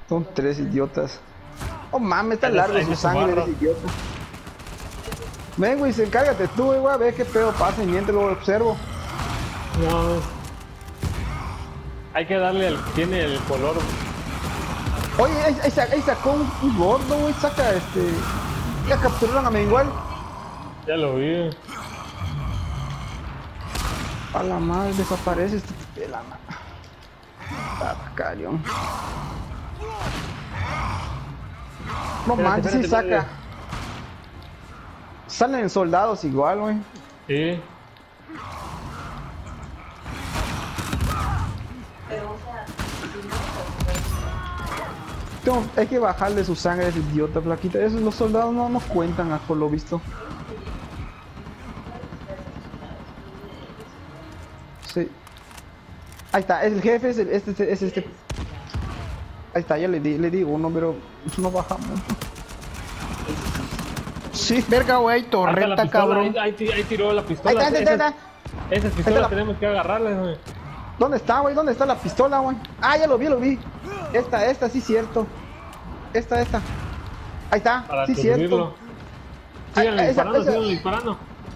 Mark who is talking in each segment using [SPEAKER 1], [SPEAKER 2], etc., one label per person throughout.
[SPEAKER 1] Son 3 idiotas. Oh mames, está
[SPEAKER 2] Ahí
[SPEAKER 1] largo
[SPEAKER 2] está,
[SPEAKER 1] su
[SPEAKER 2] ahí
[SPEAKER 1] sangre de
[SPEAKER 2] está,
[SPEAKER 1] ese idiota. Ven, güey, encárgate tú, güey, a ver qué pedo pasa y mientras lo observo.
[SPEAKER 2] No. Hay que darle al que tiene el color.
[SPEAKER 1] Oye, ahí sacó un gordo, güey, saca ya capturaron a Mengual.
[SPEAKER 2] Ya lo vi.
[SPEAKER 1] A la madre, desaparece este de la madre. Carión. No manches, sí saca. Salen soldados igual, güey.
[SPEAKER 2] Sí.
[SPEAKER 1] Hay que bajarle su sangre a ese idiota, flaquita. Esos los soldados no nos cuentan, por lo visto. Sí. Ahí está, el jefe es este. Ahí está, ya le di uno, pero no bajamos. Sí.
[SPEAKER 3] Verga, güey, torreta, cabrón.
[SPEAKER 2] Ahí tiró la pistola.
[SPEAKER 1] Ahí está.
[SPEAKER 2] Esas pistolas tenemos que agarrarlas, güey.
[SPEAKER 1] ¿Dónde está, güey? ¿Dónde está la pistola, güey? Ah, ya lo vi. Esta, sí, cierto. Esta. Ahí está,
[SPEAKER 2] Para
[SPEAKER 1] sí, cierto.
[SPEAKER 2] Síganle disparando,
[SPEAKER 1] esa.
[SPEAKER 2] síganle disparando.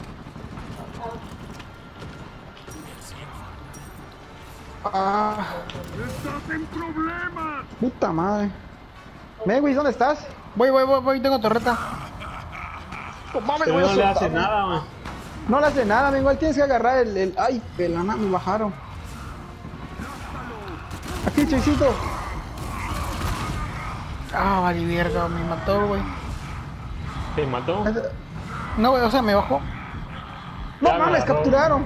[SPEAKER 1] Ah.
[SPEAKER 4] ¡Estás en problemas!
[SPEAKER 1] Puta madre. Megwis, ¿dónde estás?
[SPEAKER 3] Voy, tengo torreta.
[SPEAKER 1] No mames,
[SPEAKER 2] Pero
[SPEAKER 1] voy a
[SPEAKER 2] no le
[SPEAKER 1] soltar,
[SPEAKER 2] hace
[SPEAKER 1] güey.
[SPEAKER 2] nada, güey.
[SPEAKER 1] No le hace nada, igual tienes que agarrar el... Ay, pelana, me bajaron. Aquí, Choicito.
[SPEAKER 3] Ah, vale, verga, me mató, güey.
[SPEAKER 2] ¿Te mató?
[SPEAKER 3] No, güey, o sea, me bajó.
[SPEAKER 1] No
[SPEAKER 2] Ya me
[SPEAKER 1] mames,
[SPEAKER 2] agarró.
[SPEAKER 1] capturaron.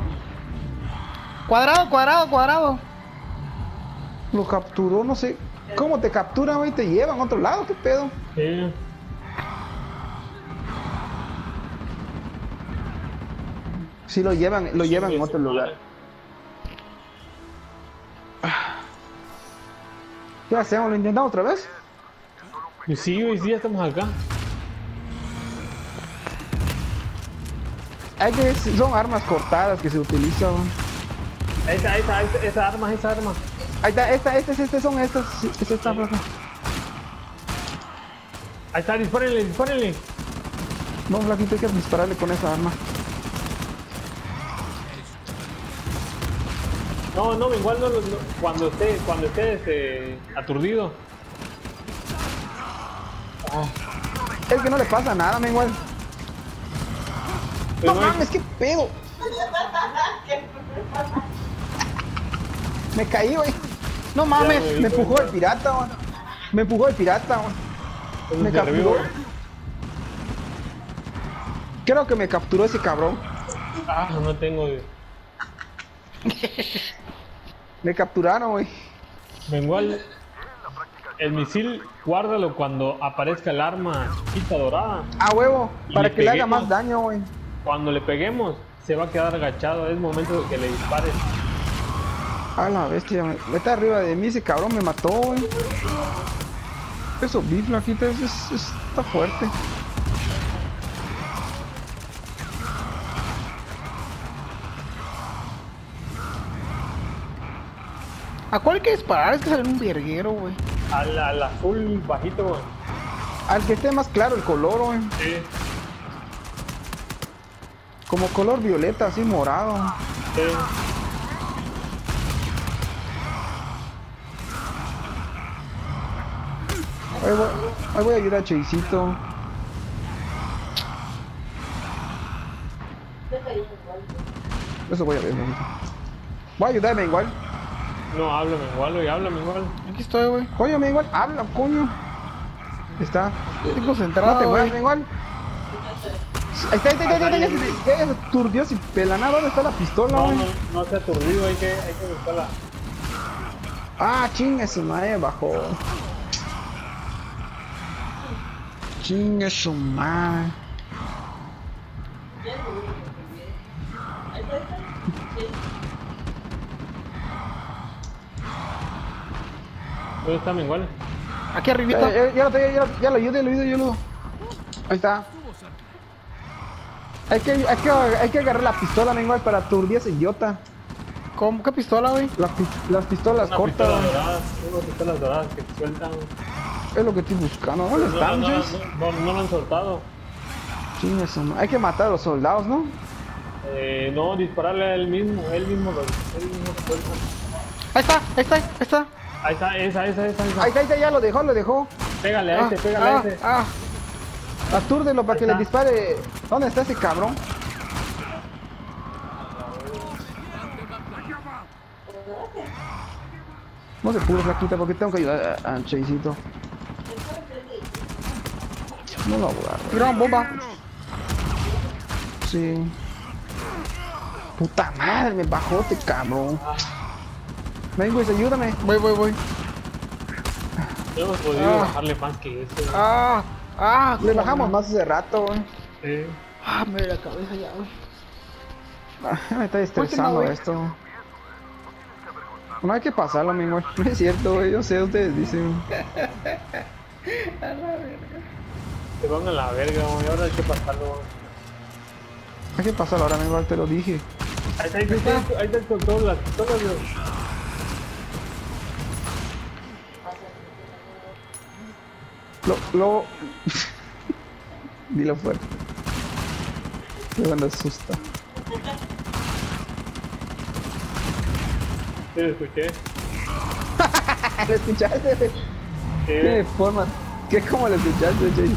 [SPEAKER 3] Cuadrado.
[SPEAKER 1] Lo capturó, no sé. ¿Cómo te capturan, güey? ¿Te llevan a otro lado? ¿Qué pedo?
[SPEAKER 2] Sí.
[SPEAKER 1] Sí, lo llevan en otro lugar. ¿Qué hacemos? ¿Lo intentamos otra vez?
[SPEAKER 2] Y sí, güey, sí, ya estamos acá.
[SPEAKER 1] Son armas cortadas que se utilizan.
[SPEAKER 2] Esa arma.
[SPEAKER 1] Ahí está, son estas. Es esta plaza.
[SPEAKER 2] Ahí está, dispárenle.
[SPEAKER 1] No, flaquito, hay que dispararle con esa arma.
[SPEAKER 2] No, igual no, cuando esté aturdido.
[SPEAKER 1] Es que no le pasa nada, me igual.
[SPEAKER 2] Pero
[SPEAKER 1] No
[SPEAKER 2] no hay-
[SPEAKER 1] mames, qué pedo. Me caí, güey. No mames,
[SPEAKER 2] güey,
[SPEAKER 1] me
[SPEAKER 2] güey,
[SPEAKER 1] empujó el pirata, güey. Me capturó. Creo que me capturó ese cabrón.
[SPEAKER 2] Ah, no tengo.
[SPEAKER 1] Me capturaron, güey.
[SPEAKER 2] Igual, el misil, guárdalo cuando aparezca el arma chiquita dorada.
[SPEAKER 1] A huevo,
[SPEAKER 2] Y
[SPEAKER 1] para
[SPEAKER 2] le
[SPEAKER 1] que le haga
[SPEAKER 2] peguemos.
[SPEAKER 1] más daño, güey.
[SPEAKER 2] Cuando le peguemos, se va a quedar agachado. Es momento de que le dispares.
[SPEAKER 1] A la bestia, está arriba de mí, ese cabrón me mató, güey. Eso, vi, flaquita, está fuerte.
[SPEAKER 3] ¿A cuál hay que disparar? Es que sale un verguero, güey.
[SPEAKER 2] Al azul bajito, güey.
[SPEAKER 1] Al que esté más claro el color, güey.
[SPEAKER 2] Sí.
[SPEAKER 1] Como color violeta, así morado.
[SPEAKER 2] Sí.
[SPEAKER 1] Ahí voy a ayudar a Cheisito. Eso voy a ver, mamita. Voy a ayudarme igual.
[SPEAKER 2] No, háblame igual.
[SPEAKER 3] Aquí estoy, güey.
[SPEAKER 1] Coño, me igual. Habla, coño. Está.
[SPEAKER 3] Estoy
[SPEAKER 1] No
[SPEAKER 3] concentrado,
[SPEAKER 1] te
[SPEAKER 3] güey.
[SPEAKER 1] muevas, igual. Ahí está. Ya turdió sin pelana. ¿Dónde está la pistola,
[SPEAKER 2] No,
[SPEAKER 1] güey?
[SPEAKER 2] no se ha aturdido, hay que buscarla.
[SPEAKER 1] Ah, chingue su madre, bajó. Chingue su madre.
[SPEAKER 2] ¿Dónde está mi igual?
[SPEAKER 3] Aquí arribita.
[SPEAKER 1] Ya lo ayudo. Ahí está. Hay que agarrar la pistola, igual, para aturdir a ese idiota.
[SPEAKER 3] ¿Cómo? ¿Qué pistola, güey?
[SPEAKER 1] Las pistolas
[SPEAKER 2] Una
[SPEAKER 1] cortas,
[SPEAKER 2] pistola
[SPEAKER 1] güey.
[SPEAKER 2] dorada, unas pistolas doradas que te sueltan.
[SPEAKER 1] Es lo que estoy buscando. ¿No les
[SPEAKER 2] No,
[SPEAKER 1] dan,
[SPEAKER 2] no,
[SPEAKER 1] Jace?
[SPEAKER 2] no lo han soltado.
[SPEAKER 1] Chingue su madre. Hay que matar a los soldados, ¿no?
[SPEAKER 2] No, dispararle a él mismo lo suelta.
[SPEAKER 3] Ahí está, ahí está, ahí está.
[SPEAKER 2] Ahí está, esa.
[SPEAKER 1] Ahí está, ya lo dejó.
[SPEAKER 2] Pégale a ese, pégale a ese.
[SPEAKER 1] Atúrdelo para
[SPEAKER 2] Ahí
[SPEAKER 1] que le
[SPEAKER 2] está.
[SPEAKER 1] dispare. ¿Dónde está ese cabrón? No se pudo, flaquita, porque tengo que ayudar a Chaisito. No lo agarro.
[SPEAKER 3] Tiraron bomba.
[SPEAKER 1] Sí. Puta madre, me bajó este cabrón. Ven, güey, ayúdame.
[SPEAKER 3] Voy.
[SPEAKER 2] No hemos podido bajarle más que eso.
[SPEAKER 1] Le bajamos más hace rato, güey.
[SPEAKER 2] Sí.
[SPEAKER 3] Me duele la cabeza ya, güey.
[SPEAKER 1] Me está estresando
[SPEAKER 3] güey.
[SPEAKER 1] esto. No hay que pasarlo, mi güey. No es cierto, güey. Yo sé, ustedes dicen.
[SPEAKER 2] Te van a la verga, güey. Ahora hay que pasarlo.
[SPEAKER 1] Hay que pasarlo ahora, mi güey, te lo dije.
[SPEAKER 2] Ahí está con todas las pistolas, güey.
[SPEAKER 1] Lo... Dilo fuerte. Me van a asustar.
[SPEAKER 2] Sí, lo escuché.
[SPEAKER 1] ¿Lo escuchaste?
[SPEAKER 2] Sí.
[SPEAKER 1] ¿Qué forma? ¿Qué como lo escuchaste, Jay?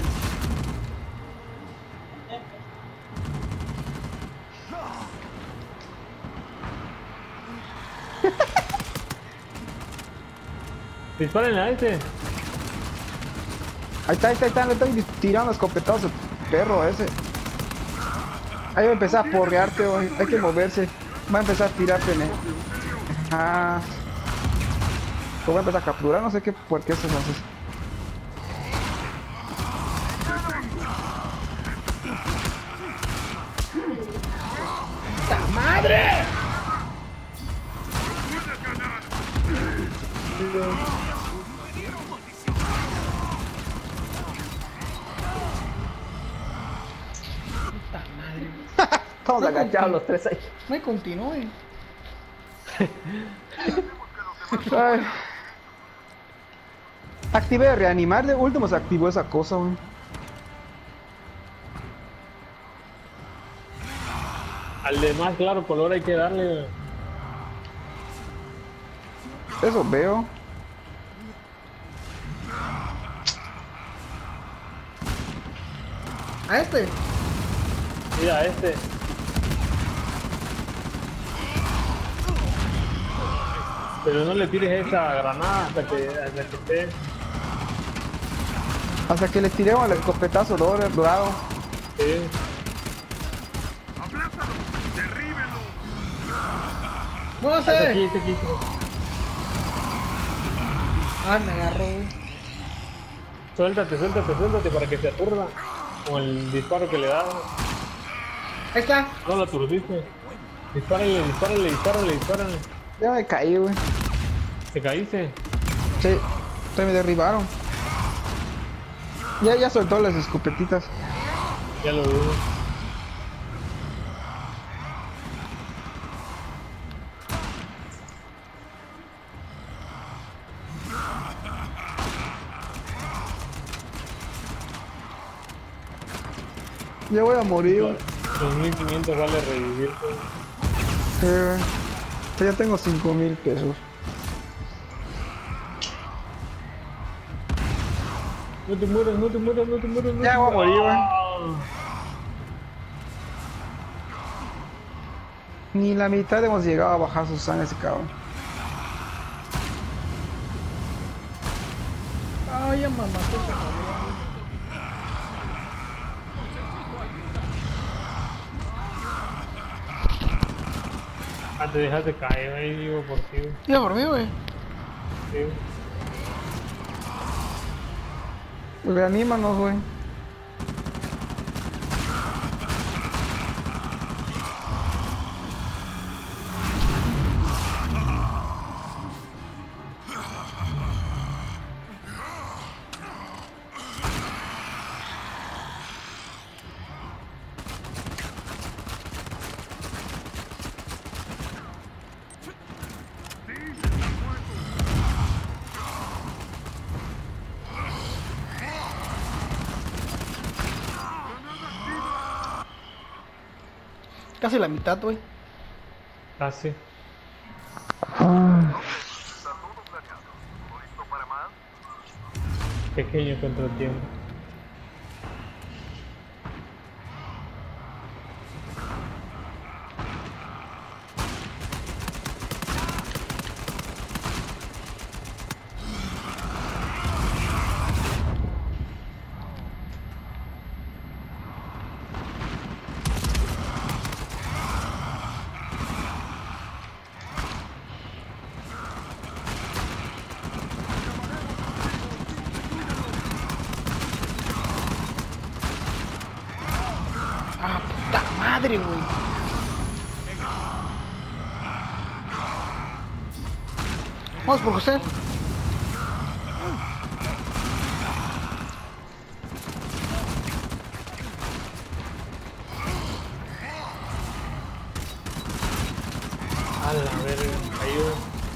[SPEAKER 2] Dispárenle a ese.
[SPEAKER 1] Ahí está, le estoy tirando escopetazos al perro ese. Ahí va a empezar a porrearte, güey. Hay que moverse. Va a empezar a tirarte, ¿no? Ah. Lo voy a empezar a capturar, no sé qué, por qué eso lo haces.
[SPEAKER 3] ¡Madre! Puta madre.
[SPEAKER 1] Estamos agachados los tres ahí.
[SPEAKER 3] Me continúe.
[SPEAKER 1] Ay. Activé reanimar, de último se activó esa cosa, güey.
[SPEAKER 2] Al de más claro color hay que darle, güey.
[SPEAKER 1] Eso veo.
[SPEAKER 3] A este.
[SPEAKER 2] Mira, este. Pero no le tires esa granada hasta que esté.
[SPEAKER 1] Hasta que le tiremos el escopetazo dorado.
[SPEAKER 2] Sí.
[SPEAKER 4] ¡Aplázalo! ¡Derríbelo!
[SPEAKER 3] No
[SPEAKER 2] Este
[SPEAKER 3] sé.
[SPEAKER 2] aquí, este aquí.
[SPEAKER 3] Me agarró, güey.
[SPEAKER 2] Suéltate para que se aturda. Con el disparo que le da.
[SPEAKER 3] Ahí está.
[SPEAKER 2] No lo aturdiste. Dispárale.
[SPEAKER 1] Ya me caí, güey.
[SPEAKER 2] ¿Te caíste?
[SPEAKER 1] Sí, se me derribaron. Ya soltó las escopetitas.
[SPEAKER 2] Ya lo dudo.
[SPEAKER 1] Ya voy a morir, güey.
[SPEAKER 2] 2500 vale revivirte.
[SPEAKER 1] Ya tengo 5000 pesos.
[SPEAKER 2] No te mueras.
[SPEAKER 1] Ya voy a morir, güey. Ni la mitad hemos llegado a bajar su sangre ese cabrón.
[SPEAKER 3] Ay, ya me mató ese cabrón.
[SPEAKER 2] Te dejaste caer ahí, digo, por ti.
[SPEAKER 3] Ya por mí, güey.
[SPEAKER 2] Sí.
[SPEAKER 1] Reanímanos, güey.
[SPEAKER 3] Casi la mitad, güey.
[SPEAKER 2] Casi. Pequeño contratiempo.
[SPEAKER 3] Ah, puta madre, güey. Vamos por José.
[SPEAKER 2] A la verga, ayuda.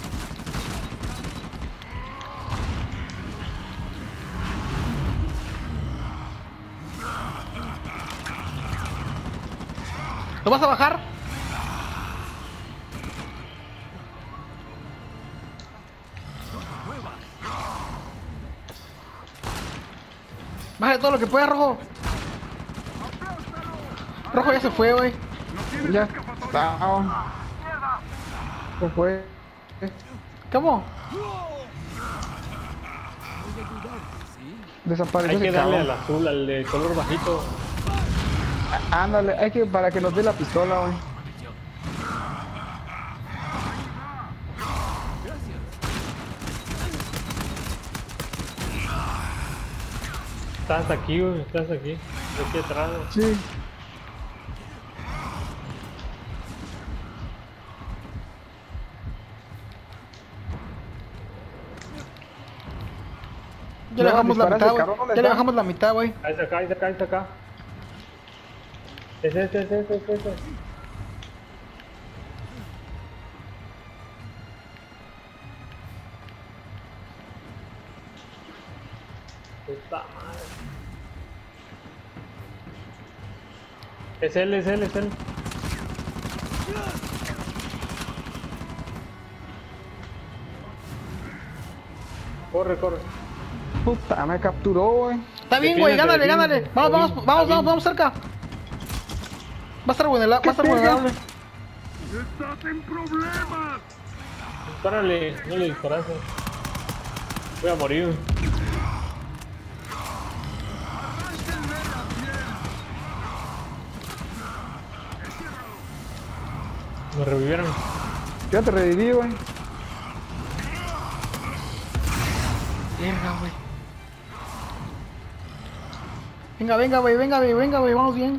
[SPEAKER 3] ¿Lo vas a bajar? Bájale todo lo que pueda, Rojo. Rojo ya se fue, güey.
[SPEAKER 1] Ya está. ¿Qué fue?
[SPEAKER 3] ¿Cómo?
[SPEAKER 1] Desapareció
[SPEAKER 2] Hay que
[SPEAKER 1] ese
[SPEAKER 2] darle al
[SPEAKER 1] cabrón.
[SPEAKER 2] azul, al de color bajito.
[SPEAKER 1] Ándale, hay que para que nos dé la pistola, güey.
[SPEAKER 2] Estás aquí, güey, estás aquí. Aquí atrás.
[SPEAKER 1] Sí.
[SPEAKER 3] Ya le bajamos la
[SPEAKER 1] disparas
[SPEAKER 3] mitad,
[SPEAKER 1] el
[SPEAKER 3] güey.
[SPEAKER 1] cabrón, ¿dónde
[SPEAKER 3] Ya le
[SPEAKER 1] está?
[SPEAKER 3] bajamos la mitad, güey.
[SPEAKER 2] Ahí está acá, ahí está acá, ahí está acá. Es este. Puta madre. Es él. Corre.
[SPEAKER 1] Puta, me capturó, güey.
[SPEAKER 3] Está bien, güey.
[SPEAKER 2] Defiéndete,
[SPEAKER 3] Gánale.
[SPEAKER 2] defiéndete.
[SPEAKER 3] Vamos cerca. Va a estar vulnerable. Va a estar vulnerable.
[SPEAKER 4] ¡Estás en problemas!
[SPEAKER 2] Dispárale, no le disparaste. Voy a morir. Me revivieron.
[SPEAKER 1] Ya te reviví, güey.
[SPEAKER 3] Verga, güey. Venga, güey. Vamos bien.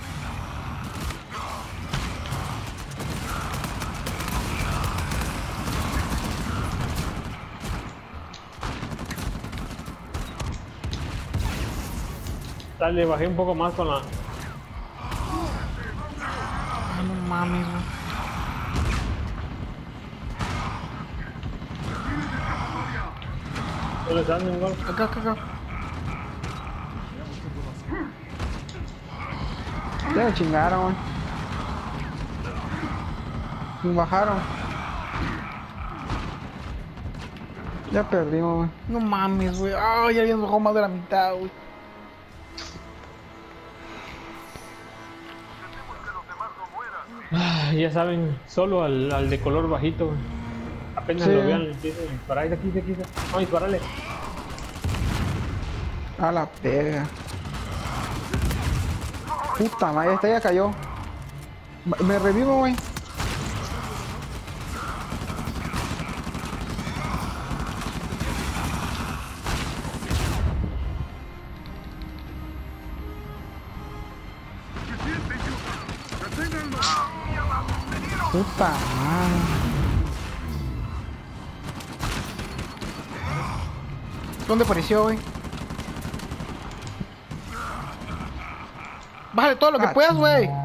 [SPEAKER 2] Dale, bajé un poco más con la...
[SPEAKER 3] Ay, no mames, güey.
[SPEAKER 2] ¿No les dan igual?
[SPEAKER 3] Acá.
[SPEAKER 1] Ya me chingaron, güey. Me bajaron. Ya perdimos, güey.
[SPEAKER 3] No mames, güey. Ay, ya habíamos bajado más de la mitad, güey.
[SPEAKER 2] Ah, ya saben, solo al de color bajito, güey. Apenas
[SPEAKER 1] Sí.
[SPEAKER 2] lo vean, le empiezan a disparar. Ahí de aquí. Vamos a dispararle.
[SPEAKER 1] A la verga. Puta madre, esta ya cayó. Me revivo, güey.
[SPEAKER 4] ¡Suficiente, idiota! ¡Deténganlo!
[SPEAKER 1] Puta madre.
[SPEAKER 3] ¿Dónde apareció, güey? Bájale todo lo que puedas, güey.